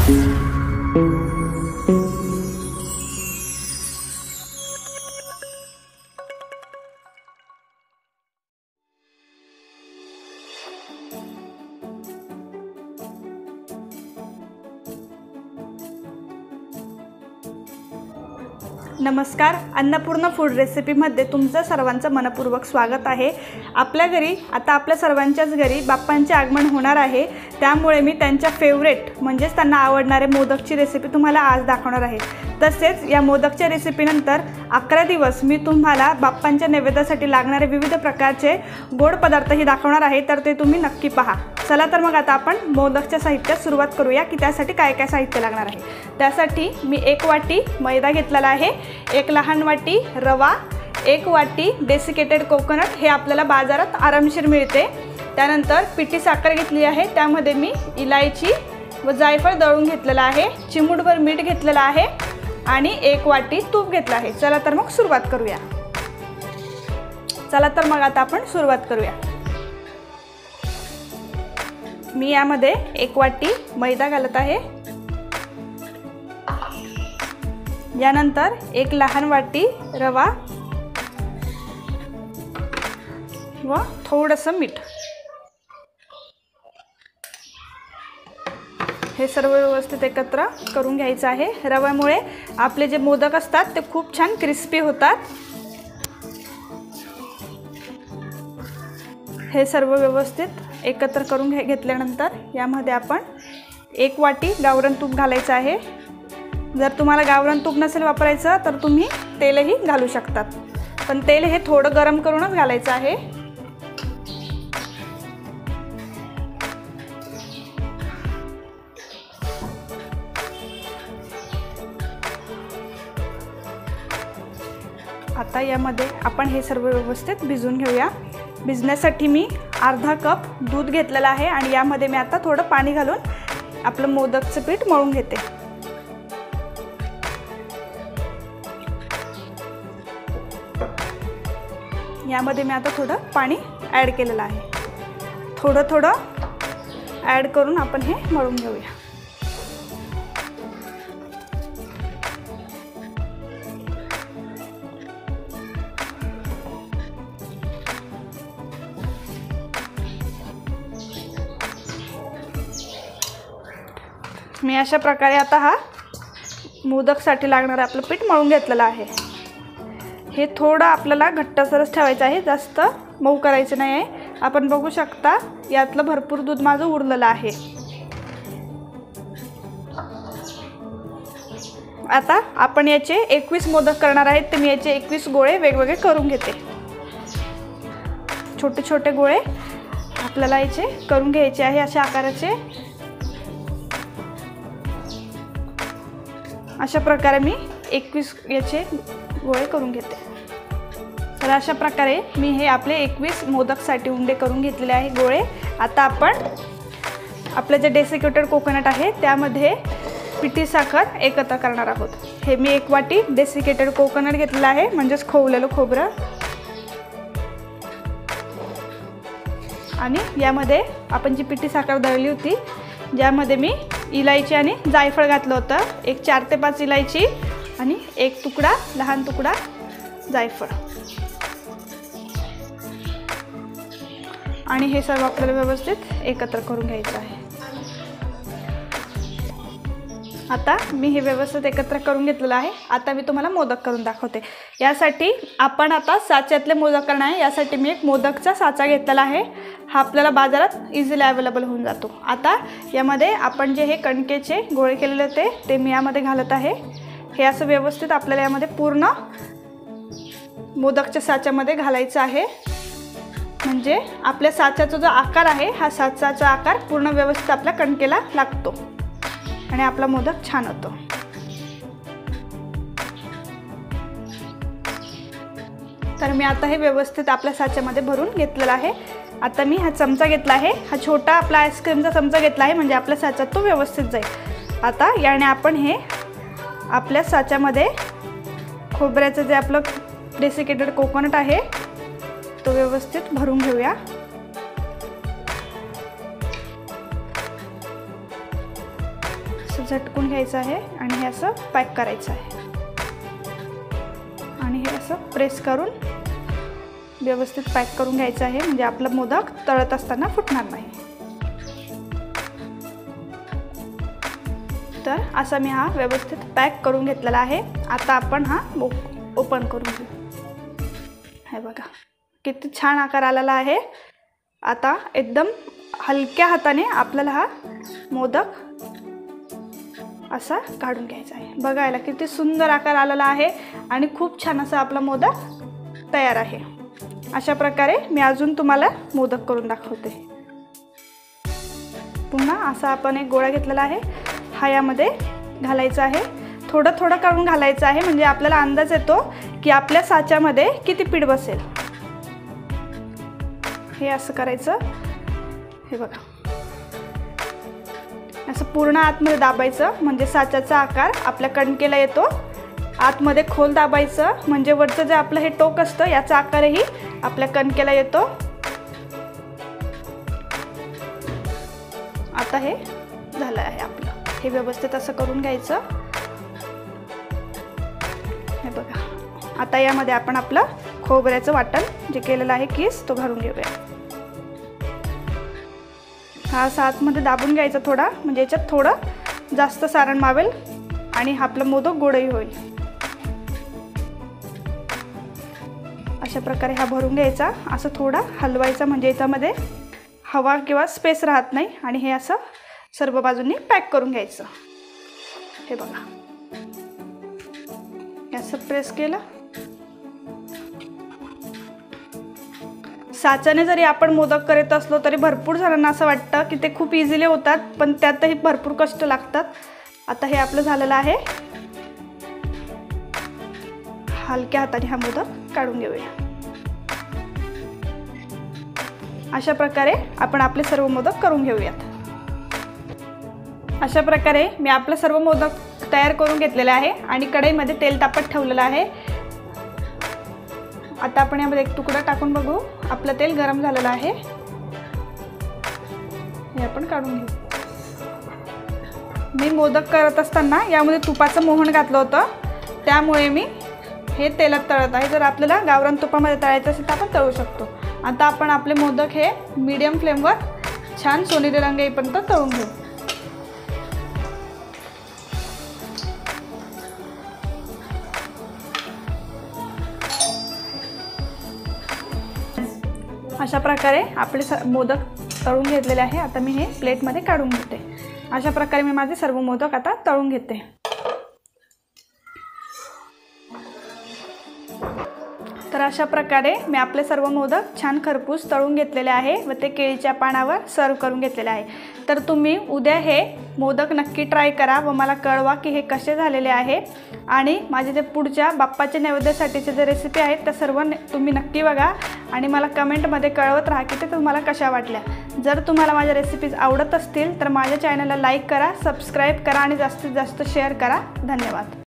नमस्कार, अन्नपूर्णा फूड रेसिपीमध्ये तुमचं सर्वांचं मनपूर्वक स्वागत आहे। आपल्या घरी आता आपल्या सर्वांच्याच घरी बाप्पांचे आगमन होणार आहे, त्यामुळे मी त्यांच्या फेवरेट म्हणजे त्यांना आवडणारे मोदकची रेसिपी तुम्हाला आज दाखवणार आहे। तसेच या मोदकच्या रेसिपीनंतर 11 दिवस मी तुम्हाला बाप्पांच्या नैवेद्यासाठी लागणारे विविध प्रकारचे गोड पदार्थही दाखवणार आहे, तर ते तुम्ही नक्की पहा। चला तर मग आता आपण मोदकच्या साहित्यात सुरुवात करूया की त्यासाठी काय काय साहित्य लागणार आहे। त्यासाठी मी 1 वाटी मैदा घेतलेला आहे, 1 लहान वाटी रवा, 1 वाटी डेसिकेटेड कोकोनट, हे आपल्याला बाजारात आरामशीर मिळते। त्यानंतर पिठी साखर घेतली आहे, त्यामध्ये मी इलायची व जायफळ दळून घेतलेला आहे, चिमूटभर मीठ घेतलेला आहे आणि 1 वाटी तूप घेतला आहे। चला तर मग सुरुवात करूया। चला तर मग आता आपण सुरुवात करूया। मी यामध्ये 1 वाटी मैदा घालत आहे, यानंतर 1 लहान वाटी रवा व थोडंसं मीठ, हे सर्व व्यवस्थित एकत्र करून घ्यायचं आहे। रव्यामुळे आपले जे मोदक असतात ते खूप छान क्रिस्पी होतात। हे सर्व व्यवस्थित एकत्र करून घेतल्यानंतर यामध्ये आपण 1 वाटी गावरान तूप घालायचं आहे। जर तुम्हाला गावरान तूप नसेल वापरायचं तर तुम्ही तेलही घालू शकतात, पण तेल हे थोडं गरम करूनच घालायचं आहे। आता यामध्ये आपण हे सर्व व्यवस्थित भिजवून घेऊया। भिजण्यासाठी मी अर्धा कप दूध घेतलेला आहे आणि यामध्ये मी आता थोडं पाणी घालून आपलं मोदकचं पीठ मळून घेते। यामध्ये मी आता थोडं पाणी ॲड केलेलं आहे, थोडं थोडं ॲड करून आपण हे मळून घेऊया। मी अशा प्रकारे आता हा मोदकसाठी लागणारं आपलं पीठ मळून घेतलेलं आहे। हे थोडं आपल्याला घट्टसरच ठेवायचं आहे, जास्त मऊ करायचं नाही आहे। आपण बघू शकता यातलं भरपूर दूध माझं उरलेलं आहे। आता आपण याचे 21 मोदक करणार आहेत, तर मी याचे 21 गोळे वेगवेगळे करून घेते। छोटे छोटे गोळे आपल्याला याचे करून घ्यायचे आहे, अशा आकाराचे। अशा प्रकारे मी 21 याचे गोळे करून घेते। तर अशा प्रकारे मी हे आपले 21 मोदकसाठी उंडे करून घेतलेले आहे गोळे। आता आपण आपलं जे डेसिकेटेड कोकोनट आहे त्यामध्ये पिठी साखर एकत्र करणार आहोत। हे मी 1 वाटी डेसिकेटेड कोकोनट घेतलेलं आहे, म्हणजेच खोवलेलं खोबरं, आणि यामध्ये आपण जी पिठी साखर दळली होती ज्यामध्ये मी इलायची आणि जायफळ घातलं होतं, एक 4 ते 5 इलायची आणि 1 तुकडा लहान तुकडा जायफळ, आणि हे सर्व आपल्याला व्यवस्थित एकत्र करून घ्यायचं आहे। आता मी हे व्यवस्थित एकत्र करून घेतलेलं आहे। आता मी तुम्हाला मोदक करून दाखवते। यासाठी आपण आता साच्यातले मोदक करणार आहे। यासाठी मी एक मोदकचा साचा घेतलेला आहे, हा आपल्याला बाजारात इझिली अवेलेबल होऊन जातो। आता यामध्ये आपण जे हे कणकेचे गोळे केलेले होते ते मी यामध्ये घालत आहे। हे असं व्यवस्थित आपल्याला यामध्ये पूर्ण मोदकच्या साच्यामध्ये घालायचं आहे, म्हणजे आपल्या साच्याचा जो आकार आहे हा साच्याचा आकार पूर्ण व्यवस्थित आपल्या कणकेला लागतो आणि आपला मोदक छान होतो। तर मी आता हे व्यवस्थित आपल्या साच्यामध्ये भरून घेतलेला आहे। आता मी हा चमचा घेतला आहे, हा छोटा आपला आईस्क्रीमचा चमचा घेतला आहे, म्हणजे आपल्या साच्यात तो व्यवस्थित जाईल। आता याने आपण हे आपल्या साच्यामध्ये खोबऱ्याचं जे आपलं डेसिकेटेड कोकोनट आहे तो व्यवस्थित भरून घेऊया। असं झटकून घ्यायचं आहे आणि हे असं पॅक करायचं आहे आणि हे असं प्रेस करून व्यवस्थित पॅक करून घ्यायचं आहे, म्हणजे आपला मोदक तळत असताना फुटणार नाही. तर असा मी हा व्यवस्थित पॅक करून घेतलेला आहे. आता आपण हा ओपन करून घेऊ. हे बघा किती छान आकार आलेला आहे. आता एकदम हलक्या हाताने आपल्याला हा मोदक असा काढून घ्यायचा आहे. बघायला किती सुंदर आकार आलेला आहे आणि खूप छान असा आपला मोदक तयार आहे. अशा प्रकारे मी अजून तुम्हाला मोदक करून दाखवते. पुन्हा असा आपण एक गोळा घेतलेला आहे, हा यामध्ये घालायचा आहे. थोडं थोडं काढून घालायचं आहे, म्हणजे आपल्याला अंदाज येतो की आपल्या साच्यामध्ये किती पीठ बसेल. हे असं करायचं. हे बघा असं पूर्ण आतमध्ये दाबायचं, म्हणजे साच्याचा आकार आपल्या कणकेला येतो. आतमध्ये खोल दाबायचं, म्हणजे वरचं जे आपलं हे टोक असतं याचा आकारही आपल्या कणकेला येतो. आता हे झालं आहे आपलं. हे व्यवस्थित असं करून घ्यायचं. हे बघा आता यामध्ये आपण आपलं खोबऱ्याचं वाटण जे केलेलं आहे किस तो घालून घेऊया. हा असा आतमध्ये दाबून घ्यायचा थोडा, म्हणजे याच्यात थोडं जास्त सारण मावेल आणि आपलं मोदक गोडही होईल. अशा प्रकारे हा भरून घ्यायचा. असं थोडा हलवायचा, म्हणजे याच्यामध्ये हवा किंवा स्पेस राहत नाही आणि हे असं सर्व बाजूंनी पॅक करून घ्यायचं. हे बघा असं प्रेस केलं. साच्याने जरी आपण मोदक करत असलो तरी भरपूर जणांना असं वाटतं की ते खूप इझिली होतात, पण त्यातही भरपूर कष्ट लागतात. आता हे आपलं झालेलं आहे. हलक्या हाताने हा मोदक काढून घेऊया. अशा प्रकारे आपण आपले सर्व मोदक करून घेऊयात. अशा प्रकारे मी आपले सर्व मोदक तयार करून घेतलेले आहे आणि कढईमध्ये तेल तापत ठेवलेलं आहे. आता आपण यामध्ये एक तुकडा टाकून बघू. आपलं तेल गरम झालेलं आहे. हे आपण काढून घेऊ. मी मोदक करत असताना यामध्ये तुपाचं मोहन घातलं होतं, त्यामुळे मी हे तेलात तळत आहे. जर आपल्याला गावरान तुपामध्ये तळायचं असेल तर आपण तळू शकतो. आता आपण आपले मोदक हे मीडियम फ्लेमवर छान सोनेरी रंग येईपर्यंत तळून घेऊ. अशा प्रकारे आपले मोदक तळून घेतलेले आहे. आता मी हे प्लेटमध्ये काढून घेते. अशा प्रकारे मी माझे सर्व मोदक आता तळून घेते. तर अशा प्रकारे मी आपले सर्व मोदक छान खरपूस तळून घेतलेले आहे व ते केळीच्या पानावर सर्व करून घेतलेले आहे. तर तुम्ही उद्या हे मोदक नक्की ट्राय करा व मला कळवा की हे कसे झालेले आहे. आणि माझे जे पुढच्या बाप्पाच्या नैवेद्यासाठीचे जे रेसिपी आहेत त्या सर्व तुम्ही नक्की बघा आणि मला कमेंटमध्ये कळवत राहा की ते तुम्हाला कशा वाटल्या. जर तुम्हाला माझ्या रेसिपीज आवडत असतील तर माझ्या चॅनलला लाईक करा, सबस्क्राईब करा आणि जास्तीत जास्त शेअर करा. धन्यवाद.